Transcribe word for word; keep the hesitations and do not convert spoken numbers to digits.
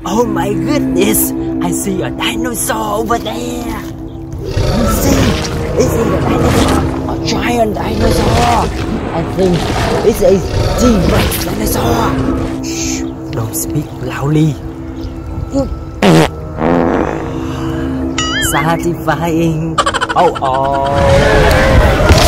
Oh my goodness! I see a dinosaur over there! You see? This is a dinosaur! A giant dinosaur! I think this is T-Rex dinosaur! Shh! Don't speak loudly! Satisfying! Oh oh!